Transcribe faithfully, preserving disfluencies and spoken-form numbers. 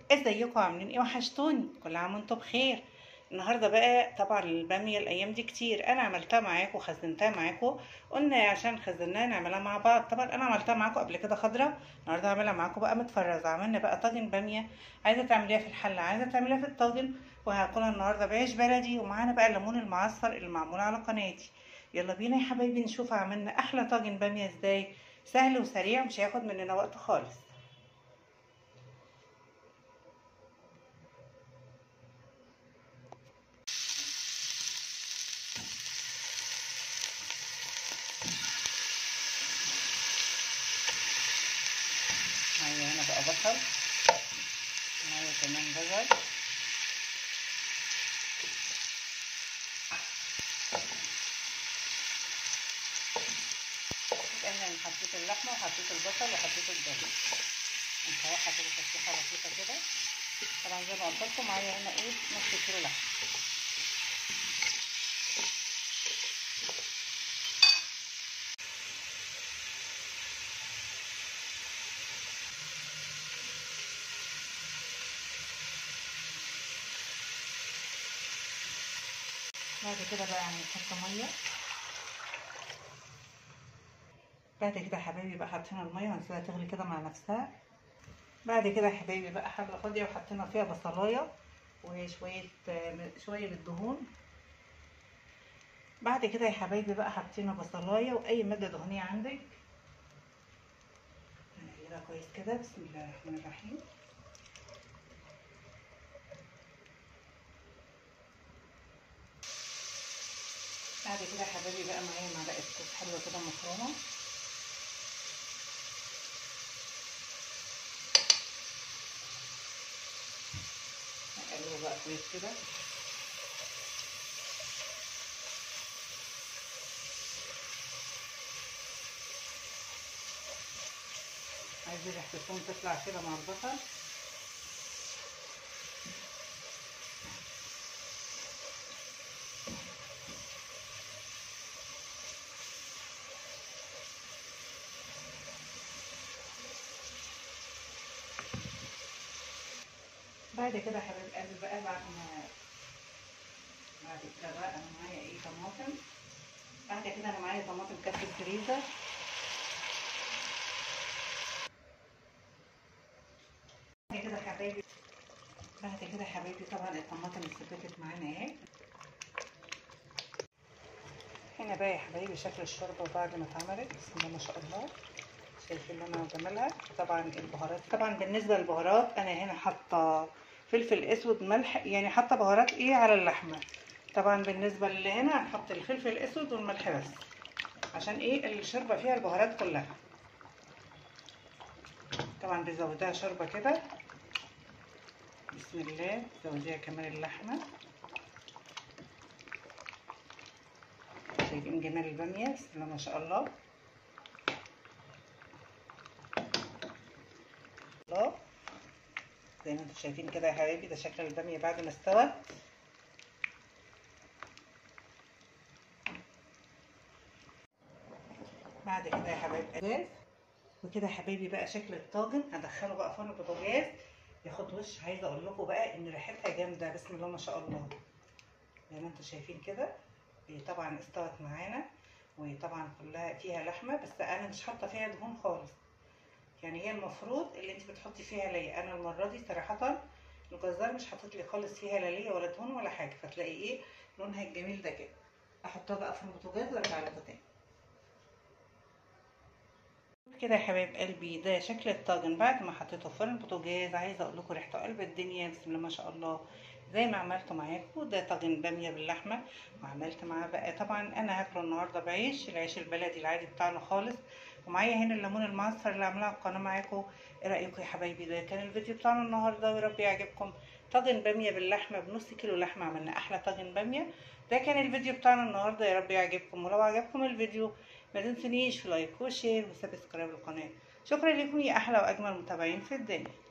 ازيكم عاملين ايه؟ وحشتوني. كل عام وانتم بخير. النهارده بقى طبعا الباميه الايام دي كتير، انا عملتها معاكم وخزنتها معاكم. قلنا عشان خزناها نعملها مع بعض. طبعا انا عملتها معاكم قبل كده خضره، النهارده هعملها معاكم بقى متفرزه. عملنا بقى طاجن باميه، عايزه تعمليها في الحله، عايزه تعمليها في الطاجن، وهاكلها النهارده بعيش بلدي. ومعانا بقى الليمون المعصفر اللي معمول على قناتي. يلا بينا يا حبايبي نشوف عملنا احلى طاجن باميه ازاي. سهل وسريع، مش هياخد مننا وقت خالص. معايا هنا بقى بصل، معايا كمان جزر، انا حطيت اللحمه وحطيت البصل وحطيت الجزر، نشوحها كده تشويحه بسيطه كده. طبعا زي ما قلت لكم معايا هنا ايه نص كيلو لحمه. بعد كده بقى هنحط ميه. بعد كده يا حبايبي بقى حطينا الميه ونسيبها تغلي كده مع نفسها. بعد كده يا حبايبي بقى حله فاضيه وحطينا فيها بصلايه وشويه شويه بالدهون. بعد كده يا حبايبي بقى حطينا بصلايه واي ماده دهنيه عندك. هنقلبها كويس كده. بسم الله الرحمن الرحيم. بعد كده يا حبايبي بقى معايا معلقه كوس حلوه كده مفرومه. هنقلبه بقى كويس كده. عايزه ريحه الثوم تطلع كده مع البصل. بعد كده يا حبايب قلبي بقى بعد ما بعد كده بقى انا معايا ايه طماطم. بعد كده انا معايا طماطم كاس الفريزر. بعد كده يا حبايبي بعد كده يا حبايبي طبعا الطماطم اتسبكت معانا اهي. هنا بقى يا حبايبي شكل الشوربه بعد ما اتعملت. بسم الله ما شاء الله. شايفين اللي انا بعملها. طبعا البهارات، طبعا بالنسبه للبهارات انا هنا حاطه فلفل اسود، ملح، يعني حاطه بهارات ايه على اللحمه. طبعا بالنسبه اللي هنا هنحط الفلفل الاسود والملح بس، عشان ايه الشوربه فيها البهارات كلها. طبعا بزودها شوربه كده. بسم الله. زوديها كمان اللحمه. شايفين جمال الباميه. بسم الله ما شاء الله. الله، زي ما انتم شايفين كده يا حبايبي ده شكل الباميه بعد ما استوت. بعد كده يا حبايبي وكده يا حبايبي بقى شكل الطاجن هدخله بقى فرن بوتاجاز ياخد وش. عايزه اقول لكم بقى ان ريحتها جامده. بسم الله ما شاء الله. زي ما انتم شايفين كده طبعا استوت معانا، وطبعا كلها فيها لحمه، بس انا مش حاطه فيها دهون خالص. يعني هي المفروض اللي انت بتحطي فيها ليا. انا المره دي صراحه الجزار مش حاطط لي خالص فيها لا ليا ولا دهون ولا حاجه، فتلاقي ايه لونها الجميل ده كده. احطها بقى في البوتاجاز وارجع لكم تاني. كده يا حبايب قلبي ده شكل الطاجن بعد ما حطيته في البوتاجاز. عايزه اقول لكم ريحته قلب الدنيا. بسم الله ما شاء الله. زي ما عملته معاكم ده طاجن باميه باللحمه، وعملت معاه بقى طبعا انا هاكله النهارده بعيش العيش البلدي العادي بتاعنا خالص. ومعايا هنا الليمون المعصفر اللي عاملاه على القناه معاكم. ايه رايكم يا حبايبي؟ ده كان الفيديو بتاعنا النهارده، ويا رب يعجبكم. طاجن باميه باللحمه بنص كيلو لحمه، عملنا احلى طاجن باميه. ده كان الفيديو بتاعنا النهارده، يا رب يعجبكم. ولو عجبكم الفيديو ما تنسونيش في لايك وشير وسبسكرايب للقناه. شكرا لكم يا احلى واجمل متابعين في الدنيا.